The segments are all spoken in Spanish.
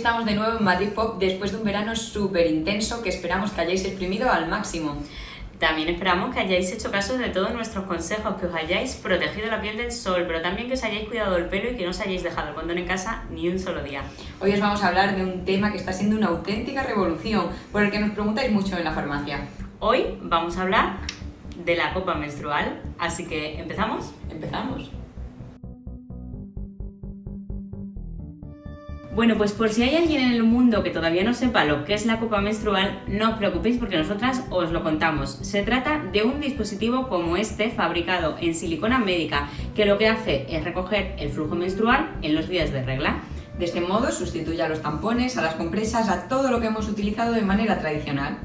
estamos de nuevo en Madrid Pop después de un verano súper intenso que esperamos que hayáis exprimido al máximo. También esperamos que hayáis hecho caso de todos nuestros consejos, que os hayáis protegido la piel del sol, pero también que os hayáis cuidado el pelo y que no os hayáis dejado el condón en casa ni un solo día. Hoy os vamos a hablar de un tema que está siendo una auténtica revolución, por el que nos preguntáis mucho en la farmacia. Hoy vamos a hablar de la copa menstrual, así que ¿empezamos? Empezamos. Bueno, pues por si hay alguien en el mundo que todavía no sepa lo que es la copa menstrual, no os preocupéis porque nosotras os lo contamos. Se trata de un dispositivo como este, fabricado en silicona médica, que lo que hace es recoger el flujo menstrual en los días de regla. De este modo sustituye a los tampones, a las compresas, a todo lo que hemos utilizado de manera tradicional.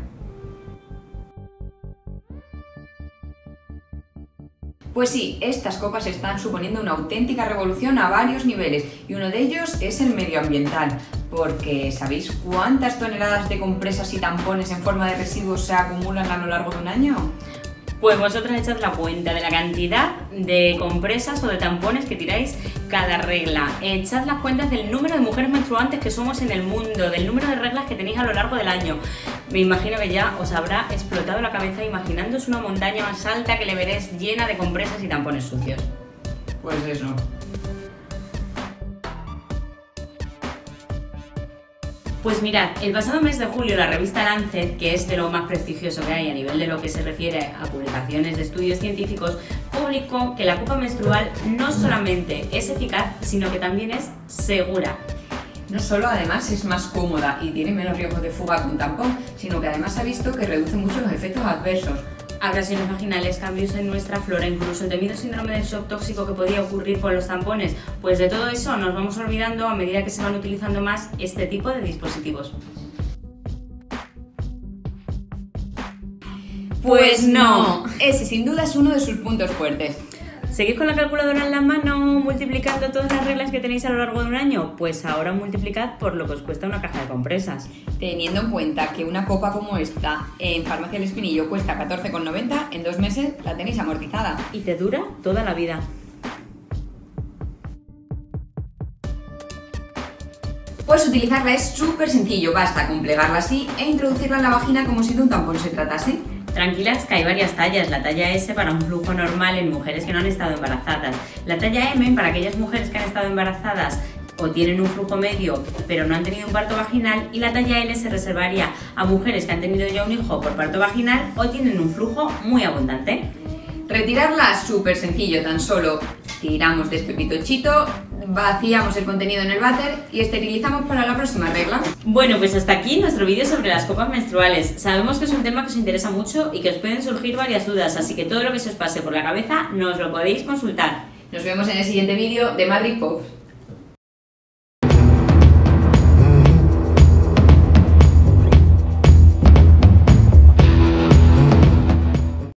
Pues sí, estas copas están suponiendo una auténtica revolución a varios niveles y uno de ellos es el medioambiental, porque ¿sabéis cuántas toneladas de compresas y tampones en forma de residuos se acumulan a lo largo de un año? Pues vosotros echad la cuenta de la cantidad de compresas o de tampones que tiráis cada regla. Echad las cuentas del número de mujeres menstruantes que somos en el mundo, del número de reglas que tenéis a lo largo del año. Me imagino que ya os habrá explotado la cabeza imaginándoos una montaña más alta que le veréis llena de compresas y tampones sucios. Pues eso. Pues mirad, el pasado mes de julio la revista Lancet, que es de lo más prestigioso que hay a nivel de lo que se refiere a publicaciones de estudios científicos, publicó que la copa menstrual no solamente es eficaz, sino que también es segura. No solo además es más cómoda y tiene menos riesgos de fuga que un tampón, sino que además ha visto que reduce mucho los efectos adversos. Abrasiones vaginales, cambios en nuestra flora, incluso el temido síndrome del shock tóxico que podía ocurrir con los tampones. Pues de todo eso nos vamos olvidando a medida que se van utilizando más este tipo de dispositivos. Pues no, ese sin duda es uno de sus puntos fuertes. ¿Seguís con la calculadora en la mano multiplicando todas las reglas que tenéis a lo largo de un año? Pues ahora multiplicad por lo que os cuesta una caja de compresas. Teniendo en cuenta que una copa como esta en Farmacia El Espinillo cuesta 14,90, en 2 meses la tenéis amortizada. Y te dura toda la vida. Pues utilizarla es súper sencillo, basta con plegarla así e introducirla en la vagina como si de un tampón se tratase. Tranquilas que hay varias tallas, la talla S para un flujo normal en mujeres que no han estado embarazadas, la talla M para aquellas mujeres que han estado embarazadas o tienen un flujo medio pero no han tenido un parto vaginal, y la talla L se reservaría a mujeres que han tenido ya un hijo por parto vaginal o tienen un flujo muy abundante. Retirarla súper sencillo, tan solo tiramos de este pitochito, vaciamos el contenido en el váter y esterilizamos para la próxima regla. Bueno, pues hasta aquí nuestro vídeo sobre las copas menstruales. Sabemos que es un tema que os interesa mucho y que os pueden surgir varias dudas, así que todo lo que se os pase por la cabeza nos lo podéis consultar. Nos vemos en el siguiente vídeo de Madrid Pop.